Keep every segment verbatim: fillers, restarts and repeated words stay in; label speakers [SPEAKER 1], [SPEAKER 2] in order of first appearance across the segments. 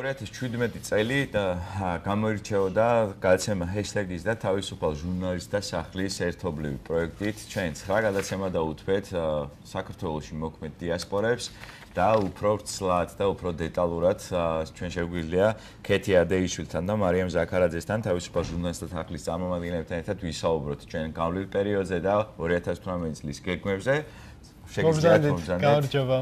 [SPEAKER 1] ორი ათას შვიდმეტი წელი და გამოირჩეოდა გადაცემა ჰეშტეგის და თავისუფალ ჟურნალისტთა სახლის ერთობლივი პროექტით. ჩვენ ცხრა გადაცემა დაუთმეთ საქართველოში მოქმედ დიასპორებს და უფრო ცლად და უფრო დეტალურად ჩვენ შეგვიძლია ქეთი ადეიშვილთან და მარიამ ზაქარაძესთან თავისუფალ ჟურნალისტთა სახლის წარმომადგენლებთან ერთად ვისაუბროთ ჩვენ გავლილ პერიოდზე და ორი ათას თვრამეტი წლის გეგმებზე. შეგიძლიათ მომზადეთ.
[SPEAKER 2] გამარჯობა.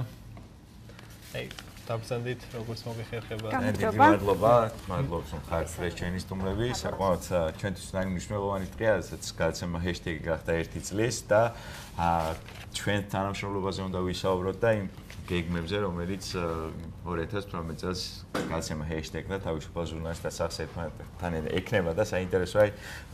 [SPEAKER 2] აი დაბრძანდით, როგორც მოგეხერხება.
[SPEAKER 1] დიდი მადლობა, მადლობს რომ ხართ ფრეშჩენის სტუმრები. საკმაოდ ჩვენთვის ძალიან მნიშვნელოვანი დღეა, რასაც გადაცემა ჰეშტეგი გახდა ერთი წლის და ჩვენ თანამშრომლობაზე უნდა ვისაუბროთ და იმ გეგმებზე, რომელიც ორი ათას თვრამეტი წელს გადაცემა ჰეშტეგი და თავისუფალ ჟურნალისტთა სახს ერთმანეთთან ექნება და საინტერესოა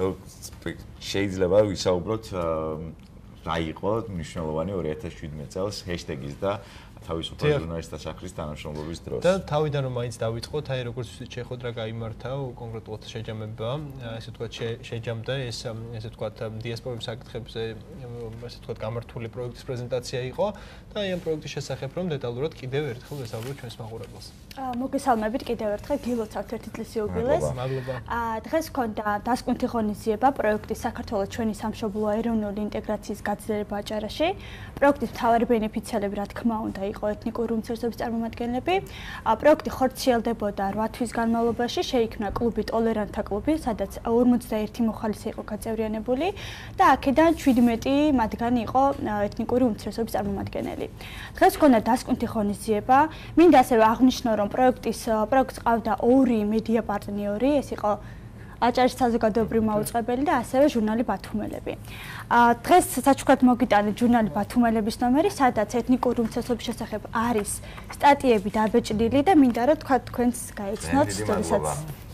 [SPEAKER 1] შეიძლება ვისაუბროთ რა იყო მნიშვნელოვანი ორი ათას შვიდმეტი წელს ჰეშტეგის და თავისუფალ ჟურნალისტთა სახლის თანამშრომლობის დროს.
[SPEAKER 2] და თავიდან რომ მაინც დავიწყოთ, აი როგორც შეხვედრა გაიმართა, კონკრეტულად შეჯამება, ესე ვთქვათ, შეჯამდა ეს ესე ვთქვათ დიასპორების საკითხებზე, ესე ვთქვათ, გამართული პროექტის პრეზენტაცია იყო და აი ამ პროექტის შესახებ რომ დეტალურად კიდევ ერთხელ ვესაუბროთ ჩვენს მაყურებელს.
[SPEAKER 3] მოგესალმებით კიდევ ერთხელ გილოცავთ ერთი წლის იუბილეს.
[SPEAKER 2] მადლობა.
[SPEAKER 3] დღეს გქონდა დასკვნითი ღონისძიება პროექტის საქართველოს ჩვენი სამშობლო ეროვნული ინტეგრაციის გაძლიერება აჭარაში. პროექტის მთავარი ბენეფიციარები, რა თქმა უნდა, იყო ეთნიკური უმცირესობის წარმომადგენლები. პროექტი ხორციელდებოდა რვა თვის განმავლობაში, შეიქმნა კლუბი ტოლერანტთა კლუბი, სადაც ორმოცდაერთი მოხალისე იყო გაწევრიანებული და აქედან შვიდმეტი მათგანი იყო ეთნიკური უმცირესობის წარმომადგენელი. დღეს გქონდა დასკვნითი ღონისძიება. მინდა ასევე აღნიშნო, რომ პროექტის პროექტს ყავდა ორი მედია პარტნიორი, ეს იყო აჭარის საზოგადოებრივი მაუწყებელი და ასევე ჟურნალი ბათუმელები. დღეს საჩუქრად მოგიტანეთ ჟურნალი ბათუმელების ნომერი, სადაც ეთნიკური უმცირესობის შესახებ არის სტატიები დაბეჭდილი და მინდა რომ თქვა თქვენს გაეცნოთ, როდესაც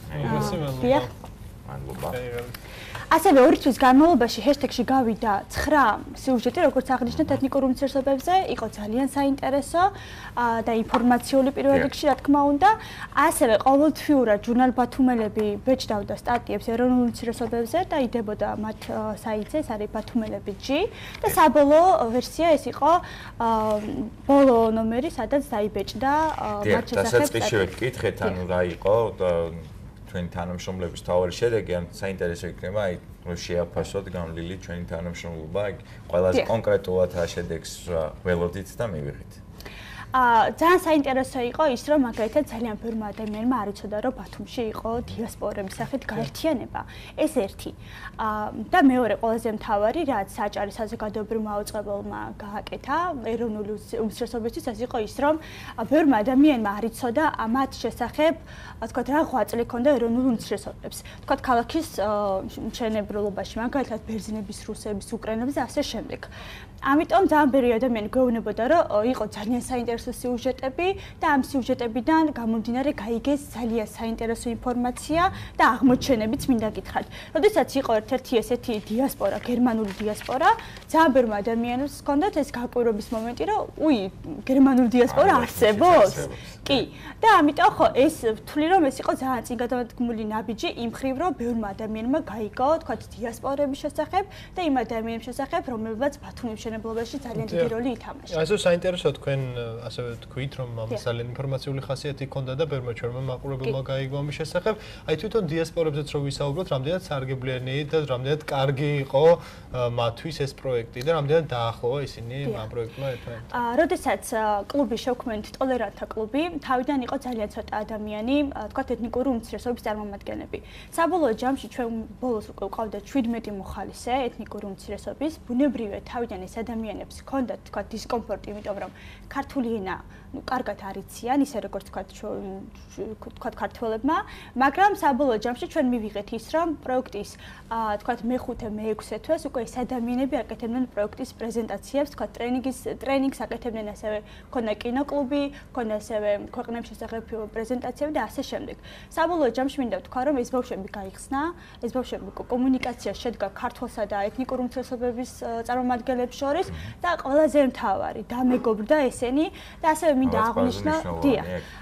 [SPEAKER 1] მადლობა.
[SPEAKER 3] ასევე ორი თვის განმავლობაში ჰეშტეგში გავიდა ცხრა სიუჟეტი, როგორც აღნიშნეთ ეთნიკურ უმცირესობებზე, იყო ძალიან საინტერესო და ინფორმაციული პირველ რიგში, რა თქმა უნდა. ასევე ყოველთვიურად ჟურნალ ბათუმელები ბეჭდავდა სტატიებს ეროვნულ უმცირესობებზე და იდებოდა მათ საიტზე, ეს არის ბათუმელები ჯი და საბოლოო ვერსია ეს იყო ბოლო ნომერი, სადაც დაიბეჭდა მათ შესახებ.
[SPEAKER 1] დასაწყისშივე გკითხეთ, ანუ რა იყო ჩვენი თანამშრომლების თავარი შედეგი, ან საინტერესო იქნება, აი, რომ შეაფასოთ გამლილი ჩვენი თანამშრომლობა, აი, ყველაზე კონკრეტულად რა შედეგს ველოდით და მივიღეთ.
[SPEAKER 3] აა ძალიან საინტერესო იყო ის, რომ მაგალითად ძალიან ბევრმა ადამიანმა არ იცოდა, რომ ბათუმში იყო დიასპორების სახით გაერთიანება. ეს ერთი. აა და მეორე ყველაზე მთავარი, რაც აჭარის საზოგადოებრივ მაუწყებელმა გააკეთა ეროვნული უმცირესობისთვის, ეს იყო ის, რომ ბევრმა ადამიანმა არ იცოდა მათ შესახებ, თქვათ, რა ღვაწლი ჰქონდა ეროვნულ უმცირესობებს. თქვათ, ქალაქის მშენებლობაში, მაგალითად ბერძნების, რუსების, უკრაინების და ასე შემდეგ. ამიტომ ძალიან ბევრი ადამიანი გვეუბნებოდა, რომ იყო ძალიან საინტერესო სიუჟეტები და ამ სიუჟეტებიდან გამომდინარე გაიგეს ძალიან საინტერესო ინფორმაცია და აღმოჩენებიც მინდა გითხრათ. როდესაც იყო ერთ-ერთი ესეთი დიასპორა, გერმანული დიასპორა, ძალიან ბევრ ადამიანს ჰქონდათ ეს გაკვირვების მომენტი, რომ უი, გერმანული დიასპორა არსებობს? კი. და ამიტომ ხო ეს ვთვლი, რომ ეს იყო ძალიან წინ გადადგმული ნაბიჯი იმ მხრივ, რომ ბევრმა ადამიანმა გაიგო, თქვათ, დიასპორების შესახებ და იმ ადამიანების შესახებ, რომლებიც ბათუმის მშენებლობაში ძალიან დიდი როლი ითამაშა.
[SPEAKER 2] ასე საინტერესო თქვენ ასევე თქვით, რომ ამას ძალიან ინფორმაციული ხასიათი ჰქონდა და ბევრმა ჩვენმა მაყურებელმა გაიგო ამის შესახებ. აი თვითონ დიასპორებზეც რო ვისაუბროთ, რამდენად სარგებლიანი და რამდენად კარგი იყო მათთვის ეს პროექტი და რამდენად დაახლოვა ისინი ამ პროექტმა ერთმანეთთან.
[SPEAKER 3] აა, როდესაც კლუბი შევქმნით, ტოლერანტთა კლუბი, თავიდან იყო ძალიან ცოტა ადამიანი, თქვათ, ეთნიკური უმცირესობის წარმომადგენლები. საბოლოო ჯამში ჩვენ ბოლოს უკვე ვყავდათ შვიდმეტი მოხალისე ეთნიკური უმცირესობის, ბუნებრივია თავიდან ეს ადამიანებს ჰქონდათ, თქვათ, დისკომფორტი, იმიტომ რომ ქართული ენა, ну, კარგად არიციან, ისე როგორც თქვათ, თქვათ, ქართველებმა, მაგრამ საბოლოო ჯამში ჩვენ მივიღეთ ის, რომ პროექტის, თქვათ, მეხუთე, მეექვსე თვეს უკვე ეს ადამიანები აკეთებდნენ პროექტის პრეზენტაციებს, თქვათ, ტრენინგის ტრენინგს აკეთებდნენ, ასევე ქონდა კინოკლუბი, ქონდა ასევე ქვეყნების შესახებ პრეზენტაციები და ასე შემდეგ. საბოლოო ჯამში მინდა ვთქვა, რომ ეს ბავშვები გაიხსნა, ეს ბავშვები კომუნიკაცია შედგა ქართველსა და ეთნიკურ უმცირესობების წარმომადგენლებს შორის და ყველაზე მთავარი დამეგობრდა ესენი და ასევე მინდა აღვნიშნო, დიახ,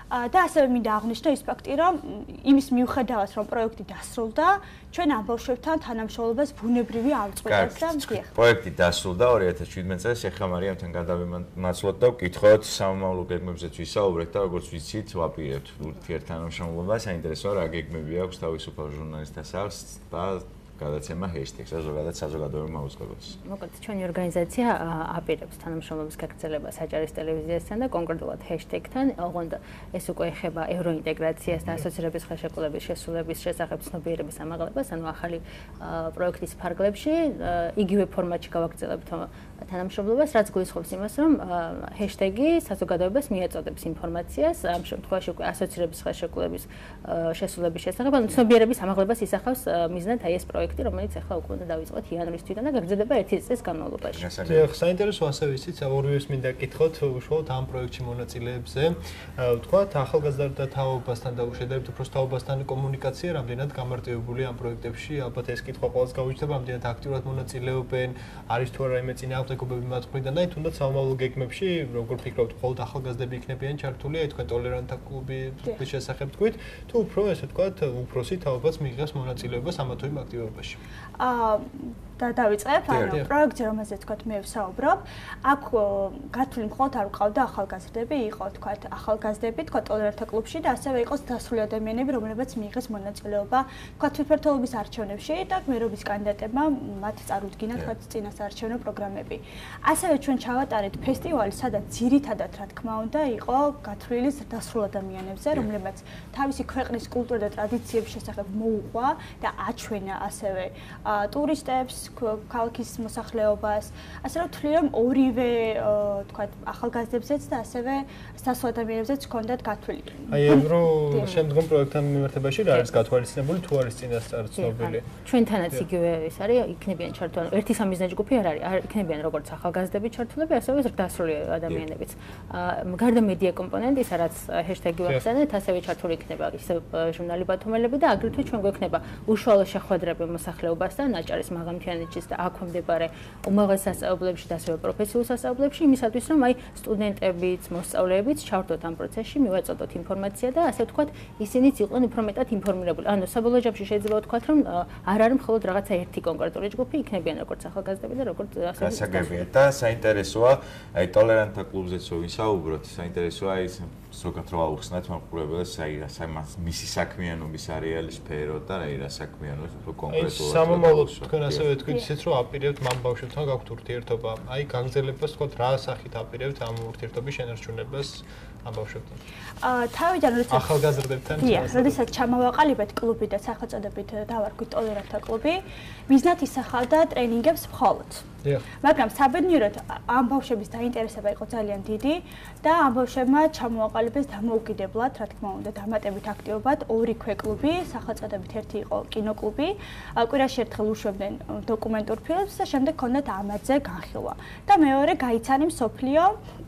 [SPEAKER 3] და ასევე მინდა აღვნიშნო ის ფაქტი, რომ იმის მიუხედავად, რომ პროექტი დასრულდა, ჩვენ ამ ბავშვებთან თანამშრომლობას ბუნებრივი ავწყვეტეთ და მგიხ.
[SPEAKER 1] პროექტი დასრულდა ორი ათას შვიდმეტ წელს, ეხლა მარიამთან გადავიმართლოთ და ვკითხოთ სამომავლო გეგმებზეც ვისაუბრეთ და როგორც ვიცით, ვაპირებთ ურთიერთთანამშრომლობა, საინტერესოა რა გეგმები აქვს თავისუფალ ჟურნალისტასაც და გადაცემა ჰეშტეგს ზოგადად საზოგადოებრივ აუწყებელს.
[SPEAKER 4] მოკლედ ჩვენი ორგანიზაცია აპირებს თანამშრომლობის გაგრძელებას საჯარის ტელევიზიასთან და კონკრეტულად ჰეშტეგთან, ოღონდ ეს უკვე ეხება ევროინტეგრაციას და ასოცირების ხელშეკრულების შესრულების შესახებ ცნობიერების ამაღლებას, ანუ ახალი პროექტის ფარგლებში იგივე ფორმატში გავაგრძელებთ თანამშრომლობას, რაც გულისხმობს იმას, რომ ჰეშტეგი საზოგადოებას მიაწოდებს ინფორმაციას, ამ შემთხვევაში უკვე ასოცირების ხელშეკრულების შესრულების შესახებ, ანუ ცნობიერების ამაღლებას ისახავს მიზნად აი ეს პროექტი, რომელიც ახლა უკვე უნდა დავიწყოთ იანვრის თვიდან და გაგრძელდება ერთი წლის განმავლობაში.
[SPEAKER 2] დიახ, საინტერესო ასევე ისიც ორივეს მინდა გკითხოთ უშუალოდ ამ პროექტში მონაწილეებზე. ვთქვათ, ახალგაზრდა თაობასთან და უშედეგოდ უბრალოდ თაობასთან კომუნიკაცია რამდენად გამარტივებული ამ პროექტებში, ალბათ ეს კითხვა ყოველს გავიჩნდება, რამდენად აქტიურად მონაწილეობენ, არის თუ არა რაიმე წინააღმდეგობები მათ მხრიდან და თუნდაც სამომავლო გეგმებში, როგორ ფიქრობთ, მხოლოდ ახალგაზრდები იქნებიან ჩართული, აი თქვენ ტოლერანტთა კლუბის შესახებ თქვით, თუ უფრო ესე ვთქვათ, უფროსი თაობაც მიიღებს მონაწილეობას ამა თუ იმ აქტივობაში.
[SPEAKER 3] აა და დავიწყებ, ანუ პროექტი, რომელზეც თქვათ მე ვსაუბრობ, აქ გათვლილი მხოლოდ არ ვყავდა ახალგაზრდები, იყო თქვათ ახალგაზრდები, თქვათ ტოლერანტთა კლუბში და ასევე იყოს დასავლელი ადამიანები, რომლებიც მიიღეს მონაწილეობა თქვათ თვითმმართველობის არჩევნებში და მერობის კანდიდატებმა მათ წარუდგინა თქვათ წინასაარჩევნო პროგრამები. ასევე ჩვენ ჩავატარეთ ფესტივალი, სადაც ძირითადად რა თქმა უნდა იყო გათვლილი დასავლელ ადამიანებზე, რომლებიც თავისი ქვეყნის კულტურა და ტრადიციების შესახებ მოუყვა და აჩვენა ასევე ტურისტებს ქალაქის მოსახლეობას, ასე რომ ვთვლი, რომ ორივე თქვათ ახალგაზრდებზეც და ასევე დასავლელ ადამიანებზეც ჰქონდათ გათვლილი.
[SPEAKER 2] აი ევრო შემდგომ პროექტთან მიმართებაში რა არის გათვალისწინებული, თუ არის წინასწარ ცნობილი?
[SPEAKER 4] ჩვენთანაც იგივე ის არის, იქნებიან ჩართული, ერთი სამიზნე ჯგუფი არ არის, იქნებიან როგორც ახალგაზრდები ჩართულები, ასევე დასავლელი ადამიანებიც. გარდა მედია კომპონენტისა, რაც ჰეშტეგი ვახსენეთ, ასევე ჩართული იქნება ისე ჟურნალი ბათუმელები და აგრეთვე ჩვენ გვექნება უშუალო შეხვედრები მოსახლეობასთან, აჭარის მაღალმთიანეთში და აქვე მდებარე უმაღლეს სასწავლებლებში და ასევე პროფესიულ სასწავლებლებში, იმისათვის რომ აი სტუდენტებიც, მოსწავლეებიც ჩავდოთ ამ პროცესში, მივაწოდოთ ინფორმაცია და ასე ვთქვათ, ისინიც იყვნენ უფრო მეტად ინფორმირებული. ანუ საბოლოო ჯამში შეიძლება ვთქვათ, რომ არ არის მხოლოდ რაღაცა ერთი კონკრეტული ჯგუფი, იქნებიან როგორც ახალგაზრდები და როგორც ასე
[SPEAKER 1] გასაგებია და საინტერესოა, აი ტოლერანტთა კლუბზეც რო ვისაუბროთ, საინტერესოა ის ზოგადად რა აუხსნათ მომხურებელს, აი რა მისი საქმიანობის არეალი სფერო და აი რა საქმიანობს უფრო კონკრეტულად.
[SPEAKER 2] სამომავლოდ თქვენ ასევე თქვით ისიც რომ აპირებთ მამ ბავშვებთან გაქვთ ურთიერთობა. აი გაგრძელებას თქვათ რა სახით აპირებთ ამ ურთიერთობის შენარჩუნებას ამ ბავშვებთან?
[SPEAKER 3] აა თავიდან როცა
[SPEAKER 2] ახალგაზრდებთან
[SPEAKER 3] როდესაც ჩამოვაყალიბეთ კლუბი და სახელწოდებით დავარქვით ტოლერანტთა კლუბი, მიზნად ისახავდა ტრენინგებს მხოლოდ. მაგრამ საბედნიეროდ ამ ბავშვების დაინტერესება იყო ძალიან დიდი და ამ ბავშვებმა ჩამოაყალიბეს დამოუკიდებლად, რა თქმა უნდა, დამატებით აქტივობად ორი ქვეკლუბი, სახელწოდებით ერთი იყო კინოკლუბი, კვირაში ერთხელ უშვებდნენ დოკუმენტურ ფილმს და შემდეგ ჰქონდათ ამაზე განხილვა. და მეორე გაიცანი მსოფლიო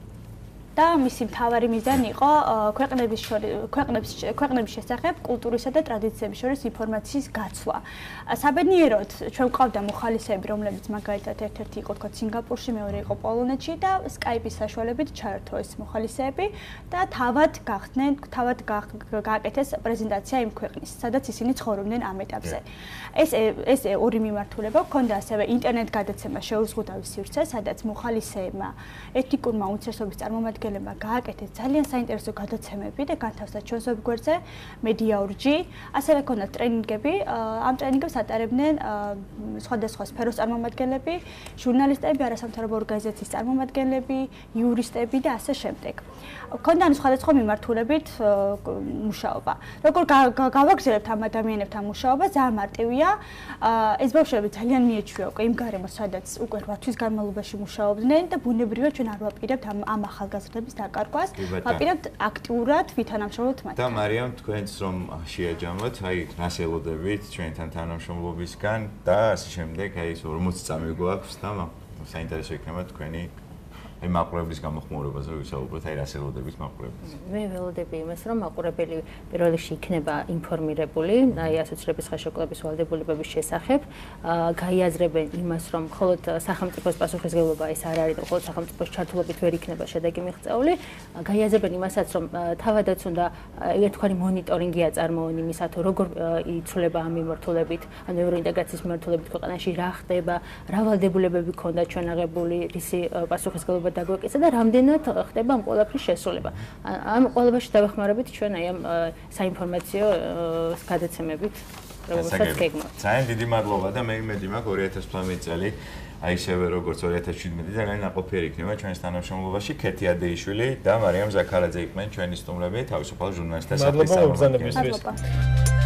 [SPEAKER 3] და მისი მთავარი მიზანი იყო ქვეყნების ქვეყნების ქვეყნების შესახებ კულტურისა და ტრადიციების შორის ინფორმაციის გაცვლა. საბედნიეროდ ჩვენ ვყავდა მოხალისეები, რომლებიც მაგალითად ერთ-ერთი იყო თქო სინგაპურში, მეორე იყო პოლონეთში და სკაიპის საშუალებით ჩაერთო ეს მოხალისეები და თავად გახდნენ, თავად გააკეთეს პრეზენტაცია იმ ქვეყნის, სადაც ისინი ცხოვრობდნენ ამ ეტაპზე. ეს ეს ორი მიმართულება ჰქონდა ასევე ინტერნეტ გადაცემა შეუზღუდავი სივრცე, სადაც მოხალისეებმა ეთნიკურმა უმცირესობის წარმომადგენლებმა გააკეთეს ძალიან საინტერესო გადაცემები და განთავსდა ჩვენს ვებგვერდზე მედიაურჯი, ასევე ჰქონდათ ტრენინგები, ამ ტრენინგებს ატარებდნენ სხვადასხვა სფეროს წარმომადგენლები, ჟურნალისტები, არასამთავრობო ორგანიზაციის წარმომადგენლები, იურისტები და ასე შემდეგ. ჰქონდა სხვადასხვა მიმართულებით მუშაობა. როგორ გავაგრძელებთ ამ ადამიანებთან მუშაობა, ძალიან მარტივია. ეს ბავშვები ძალიან მიეჩვია უკვე იმ გარემოს, სადაც უკვე რვა თვის განმავლობაში მუშაობდნენ და ბუნებრივად ჩვენ არ ვაპირებთ ამ ამ ახალგაზრდების დაკარგვას, ვაპირებთ აქტიურად ვითანამშრომლოთ მათ.
[SPEAKER 1] და მარიამ, თქვენც რომ შეაჯამოთ, აი რას ელოდებით ჩვენთან თანამშრომლობისგან და ასე შემდეგ, აი ორმოცი წამი გვაქვს და საინტერესო იქნება თქვენი აი მაყურებლის გამოხმაურებაზე ვისაუბროთ, აი რას ელოდებით მაყურებელს.
[SPEAKER 4] მე ველოდები იმას, რომ მაყურებელი პირველ რიგში იქნება ინფორმირებული, აი ასოცირების ხელშეკრულების ვალდებულებების შესახებ, გაიაზრებენ იმას, რომ მხოლოდ სახელმწიფოს პასუხისმგებლობა ეს არ არის და მხოლოდ სახელმწიფოს ჩართულობით ვერ იქნება შედეგი მიღწეული, გაიაზრებენ იმასაც, რომ თავადაც უნდა ერთგვარი მონიტორინგი აწარმოონ იმისა, თუ როგორ იცვლება ამ მიმართულებით, ანუ ევროინტეგრაციის მიმართულებით ქვეყანაში რა ხდება, რა ვალდებულებები ქონდა ჩვენ აღებული, რისი პასუხისმგებლობა დაგვეკიცა და რამდენად ხდება ამ ყველაფრის შესრულება. ამ ყველაფერში დავეხმარებით ჩვენ აი ამ საინფორმაციო გადაცემებით, როგორცაც გეგმავთ.
[SPEAKER 1] ძალიან დიდი მადლობა და მე იმედი მაქვს ორი ათას თვრამეტი წელი აი ისევე როგორც ორი ათას შვიდმეტი ძალიან ნაყოფიერი იქნება ჩვენს თანამშრომლობაში. ქეთი ადეიშვილი და მარიამ ზაქარაძე იყვნენ ჩვენი სტუმრები, თავისუფალ ჟურნალისტთა
[SPEAKER 2] მადლობა უბრძანებისთვის.
[SPEAKER 3] მადლობა.